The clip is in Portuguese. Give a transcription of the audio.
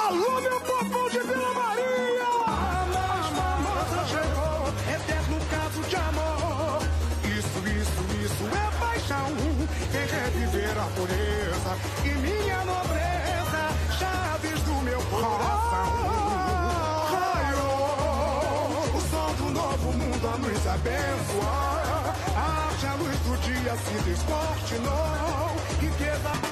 Alô, meu povão de Vila Maria! A mais famosa chegou, eterno caso de amor. Isso é paixão. Quem quer viver a pureza e minha nobreza, chaves do meu coração. Raiou o som do novo mundo a nos abençoar. A arte, a luz do dia se descortinou. Riqueza.